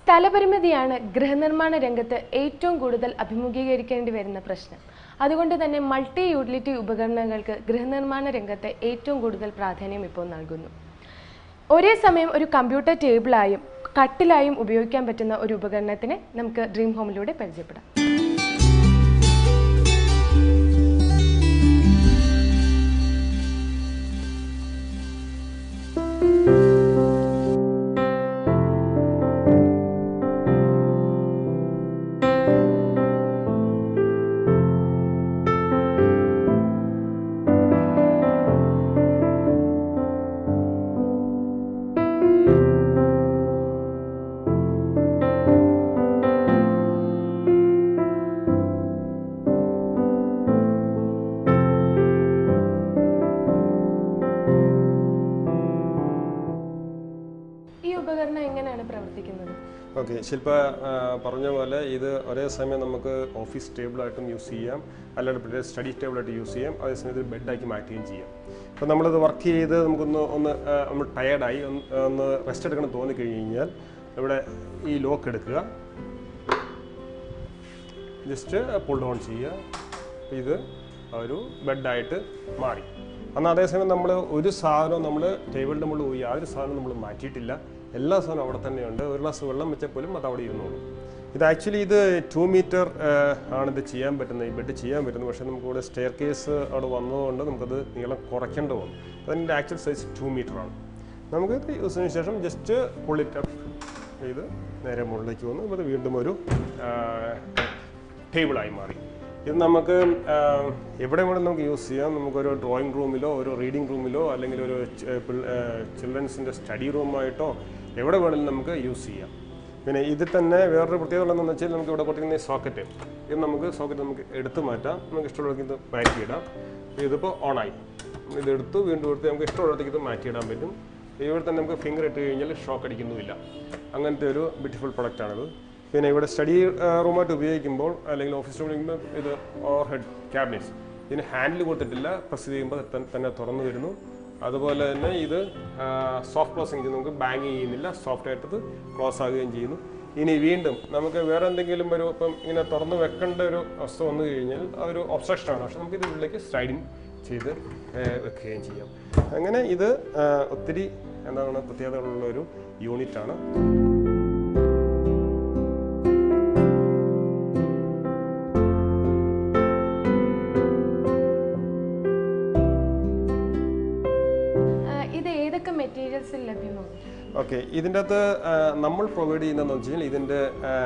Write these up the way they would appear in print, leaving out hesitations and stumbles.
സ്ഥലപരിമിതിയാണ് ഗൃഹനിർമ്മാണ രംഗത്ത് ഏറ്റവും കൂടുതൽ അഭിമുഖീകരിക്കേണ്ടി വരുന്ന പ്രശ്നം. അതുകൊണ്ട് തന്നെ മൾട്ടി യൂട്ടിലിറ്റി ഉപകരണങ്ങൾക്ക് ഗൃഹനിർമ്മാണ രംഗത്ത് ഏറ്റവും കൂടുതൽ പ്രാധാന്യം ഇപ്പോൾ നൽകുന്നു. ഒരേ സമയം ഒരു കമ്പ്യൂട്ടർ ടേബിളായും കട്ടിലായും ഉപയോഗിക്കാൻ പറ്റുന്ന ഒരു ഉപകരണത്തിനെ നമുക്ക് ഡ്രീം ഹോമിലൂടെ പരിചയപ്പെടാം. ഓക്കെ, ശില്പ പറഞ്ഞ പോലെ ഇത് ഒരേ സമയം നമുക്ക് ഓഫീസ് ടേബിളായിട്ടും യൂസ് ചെയ്യാം, അല്ലാതെ സ്റ്റഡി ടേബിളായിട്ട് യൂസ് ചെയ്യാം, അതേസമയം ഇത് ബെഡാക്കി മാറ്റുകയും ചെയ്യാം. അപ്പോൾ നമ്മളിത് വർക്ക് ചെയ്ത് നമ്മൾ ടയേർഡായി ഒന്ന് റെസ്റ്റ് എടുക്കണം തോന്നിക്കഴിഞ്ഞ് കഴിഞ്ഞാൽ ഇവിടെ ഈ ലോക്ക് എടുക്കുക, ജസ്റ്റ് പുൾ ഡൗൺ ചെയ്യുക, ഇത് ഒരു ബെഡായിട്ട് മാറി. എന്നാൽ അതേസമയം നമ്മൾ ഒരു സാധനം നമ്മൾ ടേബിളിൻ്റെ മുകളിൽ പോയി യാതൊരു സാധനം നമ്മൾ മാറ്റിയിട്ടില്ല, എല്ലാ സാധനവും അവിടെ തന്നെയുണ്ട്. ഒരു ഗ്ലാസ് വെള്ളം വെച്ചാൽ പോലും അത് അവിടെ ഇരുന്നോളും. ഇത് ആക്ച്വലി ഇത് 2 മീറ്റർ ആണിത് ചെയ്യാൻ പറ്റുന്നത്, ഈ ബെഡ് ചെയ്യാൻ പറ്റുന്നത്. പക്ഷേ നമുക്കിവിടെ സ്റ്റെയർ കേസ് അവിടെ വന്നതുകൊണ്ട് നമുക്കത് നീളം കുറയ്ക്കേണ്ടി വന്നു. അതിൻ്റെ ആക്ച്വൽ സൈസ് 2 മീറ്ററാണ്. നമുക്കിത് യൂസിന് ശേഷം ജസ്റ്റ് പുള്ളിറ്റപ്പ് ഇത് നേരെ മുകളിലേക്ക് വന്നു. ഇത് വീണ്ടും ഒരു ടേബിളായി മാറി. ഇത് നമുക്ക് എവിടെ വേണമെങ്കിലും നമുക്ക് യൂസ് ചെയ്യാം. നമുക്കൊരു ഡ്രോയിങ് റൂമിലോ ഒരു റീഡിംഗ് റൂമിലോ അല്ലെങ്കിൽ ഒരു ചിൽഡ്രൻസിൻ്റെ സ്റ്റഡി റൂമായിട്ടോ എവിടെ വേണമെങ്കിലും നമുക്ക് യൂസ് ചെയ്യാം. പിന്നെ ഇതിൽ തന്നെ വേറൊരു പ്രത്യേകത ഉള്ളതെന്ന് വെച്ചാൽ നമുക്ക് ഇവിടെ കൊടുത്തിരിക്കുന്ന സോക്കറ്റ്, ഇത് നമുക്ക് എടുത്ത് മാറ്റാം, നമുക്ക് ഇഷ്ടമുള്ളവർക്ക് ഇത് മാറ്റിയിടാം. ഇതിപ്പോൾ ഓണായി, ഇതെടുത്ത് വീണ്ടും എടുത്ത് നമുക്ക് ഇഷ്ടമുള്ളവർക്ക് ഇത് മാറ്റിയിടാൻ പറ്റും. ഇവിടെ തന്നെ നമുക്ക് ഫിംഗർ ഇട്ട് കഴിഞ്ഞാൽ ഷോക്ക് അടിക്കുന്നുമില്ല. അങ്ങനത്തെ ഒരു ബ്യൂട്ടിഫുൾ പ്രൊഡക്റ്റാണിത്. പിന്നെ ഇവിടെ സ്റ്റഡി റൂമായിട്ട് ഉപയോഗിക്കുമ്പോൾ അല്ലെങ്കിൽ ഓഫീസ് റൂമിൽ ഇത് ഓവർ ഹെഡ് ക്യാബിനറ്റ്സ്, ഇതിന് ഹാൻഡിൽ കൊടുത്തിട്ടില്ല, പ്രസ് ചെയ്യുമ്പോൾ തന്നെ തുറന്നു വരുന്നു. അതുപോലെ തന്നെ ഇത് സോഫ്റ്റ് ക്ലോസിങ് ചെയ്യുന്നു, നമുക്ക് ബാങ് ചെയ്യുന്നില്ല, സോഫ്റ്റ് ആയിട്ട് ക്ലോസ് ആകുകയും ചെയ്യുന്നു. ഇനി വീണ്ടും നമുക്ക് വേറെ എന്തെങ്കിലും ഒരു ഇപ്പം ഇങ്ങനെ തുറന്ന് വെക്കേണ്ട ഒരു അവസ്ഥ വന്നു കഴിഞ്ഞാൽ അതൊരു ഒബ്സ്ട്രക്ഷനാണ്. പക്ഷെ നമുക്ക് ഇതിലേക്ക് സ്ലൈഡിങ് ചെയ്ത് വെക്കുകയും ചെയ്യാം. അങ്ങനെ ഇത് ഒത്തിരി എന്താണ് പ്രത്യേകതകളുള്ള ഒരു യൂണിറ്റാണ്. ഓക്കെ, ഇതിൻ്റെ അകത്ത് നമ്മൾ പ്രൊവൈഡ് ചെയ്യുന്നതെന്ന് വെച്ച് കഴിഞ്ഞാൽ ഇതിൻ്റെ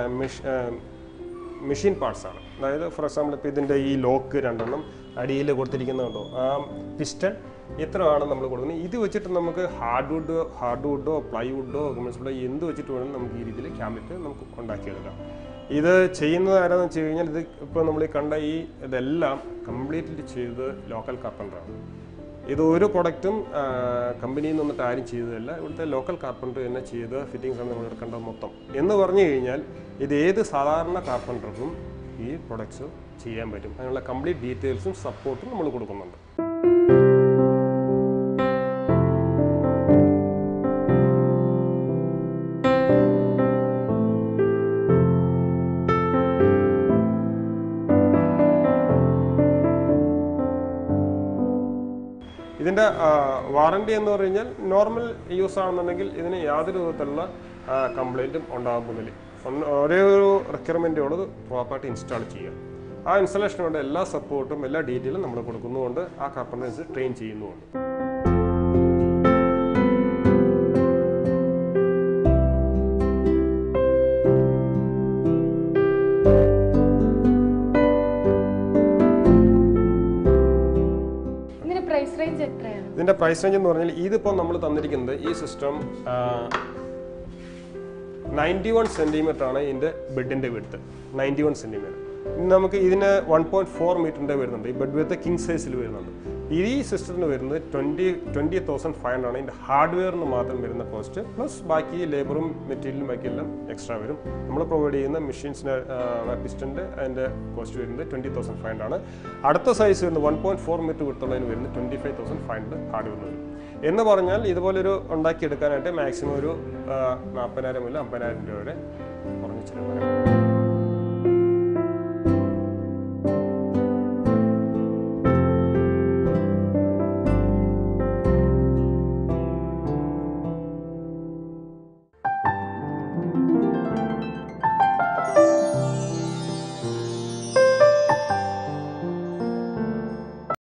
മെഷീൻ പാർട്സാണ്. അതായത് ഫോർ എക്സാമ്പിൾ ഇപ്പോൾ ഇതിൻ്റെ ഈ ലോക്ക് 2 എണ്ണം അടിയിൽ കൊടുത്തിരിക്കുന്നുണ്ടോ, ആ പിസ്റ്റൺ ഇത്രയാണ് നമ്മൾ കൊടുക്കുന്നത്. ഇത് വെച്ചിട്ട് നമുക്ക് ഹാർഡ്വുഡോ പ്ലൈവുഡോ കമ്മ്യൂണിസ്റ്റോ എന്ത് വെച്ചിട്ട് വേണമെങ്കിൽ നമുക്ക് ഈ രീതിയിൽ ക്യാബിനറ്റ് നമുക്ക് ഉണ്ടാക്കിയെടുക്കാം. ഇത് ചെയ്യുന്നത് ആരാന്ന് വെച്ച് കഴിഞ്ഞാൽ ഇത് ഇപ്പോൾ നമ്മൾ കണ്ട ഇതെല്ലാം കംപ്ലീറ്റ്ലി ചെയ്തത് ലോക്കൽ കാർപ്പൻ്ററാണ്. ഇത് ഒരു പ്രൊഡക്റ്റും കമ്പനിയിൽ നിന്ന് വന്നിട്ട് ആരും ചെയ്തതല്ല, ഇവിടുത്തെ ലോക്കൽ കാർപ്പൻ്റർ തന്നെ ചെയ്ത ഫിറ്റിംഗ്സ് ആണ് നമ്മൾ എടുക്കേണ്ടത് മൊത്തം. എന്ന് പറഞ്ഞു കഴിഞ്ഞാൽ ഇത് ഏത് സാധാരണ കാർപ്പൻ്റർക്കും ഈ പ്രൊഡക്ട്സ് ചെയ്യാൻ പറ്റും. അതിനുള്ള കംപ്ലീറ്റ് ഡീറ്റെയിൽസും സപ്പോർട്ടും നമ്മൾ കൊടുക്കുന്നുണ്ട്. ഇതിൻ്റെ വാറണ്ടി എന്ന് പറഞ്ഞു കഴിഞ്ഞാൽ നോർമൽ യൂസ് ആണെന്നുണ്ടെങ്കിൽ ഇതിന് യാതൊരു വിധത്തിലുള്ള കംപ്ലൈൻറ്റും ഉണ്ടാകുന്നില്ല. ഒരേ ഒരു റിക്വയർമെൻറ്റേ ഉള്ളത് പ്രോപ്പറായിട്ട് ഇൻസ്റ്റാൾ ചെയ്യുക. ആ ഇൻസ്റ്റാളേഷന് വേണ്ട എല്ലാ സപ്പോർട്ടും എല്ലാ ഡീറ്റെയിലും നമ്മൾ കൊടുക്കുന്നുമുണ്ട്, ആ കാർപ്പൻറ്റേഴ്സ് ട്രെയിൻ ചെയ്യുന്നുമുണ്ട്. ഇതിൻ്റെ പ്രൈസ് റേഞ്ച് എന്ന് പറഞ്ഞാൽ ഇതിപ്പോൾ നമ്മൾ തന്നിരിക്കുന്നത് ഈ സിസ്റ്റം 91 സെൻറ്റിമീറ്റർ ആണ് ഇതിൻ്റെ ബെഡിൻ്റെ വിഡ്ത്ത്, 91 സെൻറ്റിമീറ്റർ. നമുക്ക് ഇതിന് 1.4 മീറ്ററിൻ്റെ വരുന്നുണ്ട്. ഈ ബെഡ് വിഡ്ത്ത് കിങ് സൈസിൽ വരുന്നുണ്ട്. ഈ സിസ്റ്റത്തിന് വരുന്നത് 20,500 ആണ്. ഇതിൻ്റെ ഹാർഡ്വെയറിന് മാത്രം വരുന്ന കോസ്റ്റ്, പ്ലസ് ബാക്കി ലേബറും മെറ്റീരിയലും ബാക്കിയെല്ലാം എക്സ്ട്രാ വരും. നമ്മൾ പ്രൊവൈഡ് ചെയ്യുന്ന മെഷീൻസിൻ്റെ പിസ്റ്റൻ്റെ അതിൻ്റെ കോസ്റ്റ് വരുന്നത് 20,500 ആണ്. അടുത്ത സൈസ് വരുന്നത് 1.4 മീറ്റർ വിട്ടുള്ളതിന് വരുന്നത് 25,500 ഹാർഡ്വെയർ വരും. എന്ന് പറഞ്ഞാൽ ഇതുപോലൊരു ഉണ്ടാക്കിയെടുക്കാനായിട്ട് മാക്സിമം ഒരു 40,000 മുതൽ 50,000 രൂപ വരെ വെച്ചിട്ട് പറയാം.